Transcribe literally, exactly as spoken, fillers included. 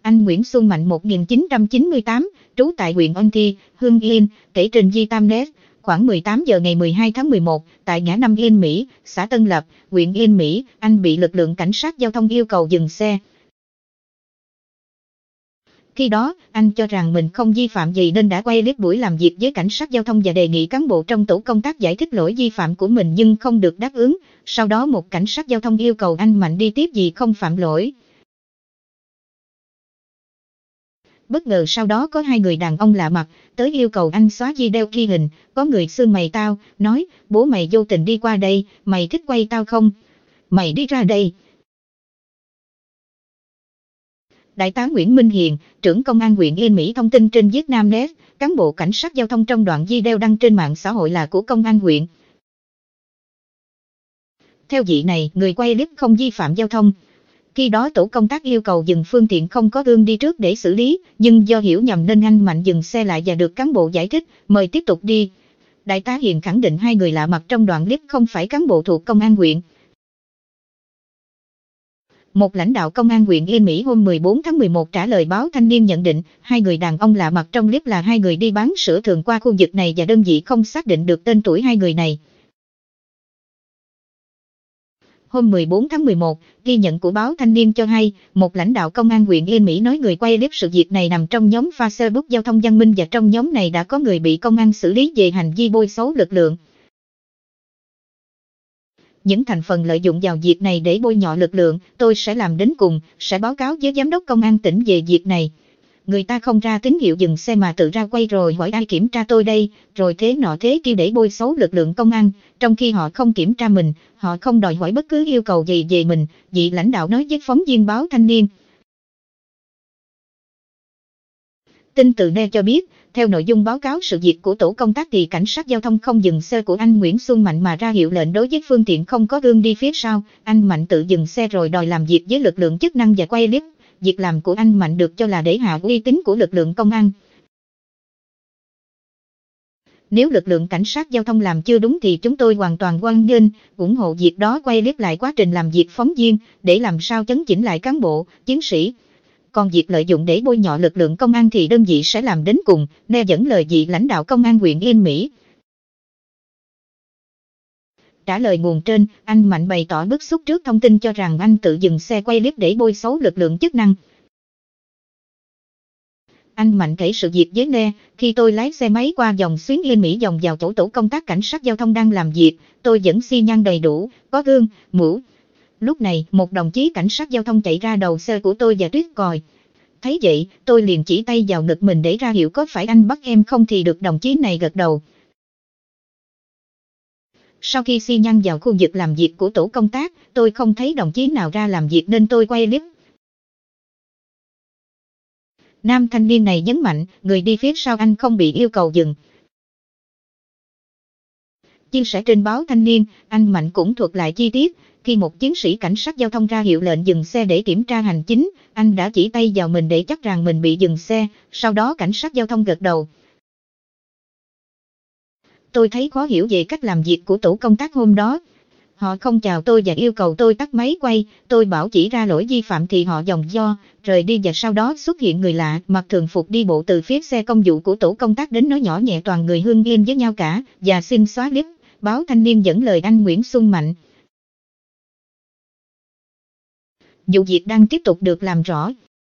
anh Nguyễn Xuân Mạnh một nghìn chín trăm chín mươi tám, trú tại huyện Ân Thi, Hưng Yên, kể trình Di Tam Nét. Khoảng mười tám giờ ngày mười hai tháng mười một, tại ngã năm Yên Mỹ, xã Tân Lập, huyện Yên Mỹ, anh bị lực lượng cảnh sát giao thông yêu cầu dừng xe. Khi đó, anh cho rằng mình không vi phạm gì nên đã quay clip buổi làm việc với cảnh sát giao thông và đề nghị cán bộ trong tổ công tác giải thích lỗi vi phạm của mình nhưng không được đáp ứng. Sau đó một cảnh sát giao thông yêu cầu anh Mạnh đi tiếp vì không phạm lỗi. Bất ngờ sau đó có hai người đàn ông lạ mặt tới yêu cầu anh xóa video ghi hình, có người xưng mày tao, nói, bố mày vô tình đi qua đây, mày thích quay tao không? Mày đi ra đây. Đại tá Nguyễn Minh Hiền, trưởng công an huyện Yên Mỹ thông tin trên Vietnamnet, cán bộ cảnh sát giao thông trong đoạn video đăng trên mạng xã hội là của công an huyện. Theo vị này, người quay clip không vi phạm giao thông. Khi đó tổ công tác yêu cầu dừng phương tiện không có gương đi trước để xử lý, nhưng do hiểu nhầm nên anh Mạnh dừng xe lại và được cán bộ giải thích, mời tiếp tục đi. Đại tá Hiền khẳng định hai người lạ mặt trong đoạn clip không phải cán bộ thuộc công an huyện. Một lãnh đạo công an huyện Yên Mỹ hôm mười bốn tháng mười một trả lời báo Thanh niên nhận định, hai người đàn ông lạ mặt trong clip là hai người đi bán sữa thường qua khu vực này và đơn vị không xác định được tên tuổi hai người này. Hôm mười bốn tháng mười một, ghi nhận của báo Thanh niên cho hay, một lãnh đạo công an huyện Yên Mỹ nói người quay clip sự việc này nằm trong nhóm Facebook giao thông văn minh và trong nhóm này đã có người bị công an xử lý về hành vi bôi xấu lực lượng. Những thành phần lợi dụng vào việc này để bôi nhọ lực lượng, tôi sẽ làm đến cùng, sẽ báo cáo với giám đốc công an tỉnh về việc này. Người ta không ra tín hiệu dừng xe mà tự ra quay rồi hỏi ai kiểm tra tôi đây, rồi thế nọ thế kia để bôi xấu lực lượng công an, trong khi họ không kiểm tra mình, họ không đòi hỏi bất cứ yêu cầu gì về mình, vị lãnh đạo nói với phóng viên báo Thanh niên. Tin từ Net cho biết, theo nội dung báo cáo sự việc của tổ công tác thì cảnh sát giao thông không dừng xe của anh Nguyễn Xuân Mạnh mà ra hiệu lệnh đối với phương tiện không có gương đi phía sau, anh Mạnh tự dừng xe rồi đòi làm việc với lực lượng chức năng và quay clip. Việc làm của anh Mạnh được cho là để hạ uy tín của lực lượng công an. Nếu lực lượng cảnh sát giao thông làm chưa đúng thì chúng tôi hoàn toàn hoan nghênh, ủng hộ việc đó, quay clip lại quá trình làm việc phóng viên, để làm sao chấn chỉnh lại cán bộ, chiến sĩ. Còn việc lợi dụng để bôi nhọ lực lượng công an thì đơn vị sẽ làm đến cùng, nêu dẫn lời vị lãnh đạo công an huyện Yên Mỹ. Trả lời nguồn trên, anh Mạnh bày tỏ bức xúc trước thông tin cho rằng anh tự dừng xe quay clip để bôi xấu lực lượng chức năng. Anh Mạnh kể sự việc với Net, khi tôi lái xe máy qua dòng xuyến Yên Mỹ vòng vào chỗ tổ công tác cảnh sát giao thông đang làm việc, tôi vẫn xi nhan đầy đủ, có gương, mũ. Lúc này, một đồng chí cảnh sát giao thông chạy ra đầu xe của tôi và tuýt còi. Thấy vậy, tôi liền chỉ tay vào ngực mình để ra hiệu có phải anh bắt em không thì được đồng chí này gật đầu. Sau khi xi nhăn vào khu vực làm việc của tổ công tác, tôi không thấy đồng chí nào ra làm việc nên tôi quay clip. Nam thanh niên này nhấn mạnh, người đi phía sau anh không bị yêu cầu dừng. Chia sẻ trên báo Thanh niên, anh Mạnh cũng thuật lại chi tiết, khi một chiến sĩ cảnh sát giao thông ra hiệu lệnh dừng xe để kiểm tra hành chính, anh đã chỉ tay vào mình để chắc rằng mình bị dừng xe, sau đó cảnh sát giao thông gật đầu. Tôi thấy khó hiểu về cách làm việc của tổ công tác hôm đó. Họ không chào tôi và yêu cầu tôi tắt máy quay, tôi bảo chỉ ra lỗi vi phạm thì họ dòng do, rời đi và sau đó xuất hiện người lạ, mặc thường phục đi bộ từ phía xe công vụ của tổ công tác đến nói nhỏ nhẹ toàn người Hưng Yên với nhau cả, và xin xóa clip, báo Thanh niên dẫn lời anh Nguyễn Xuân Mạnh. Vụ việc đang tiếp tục được làm rõ.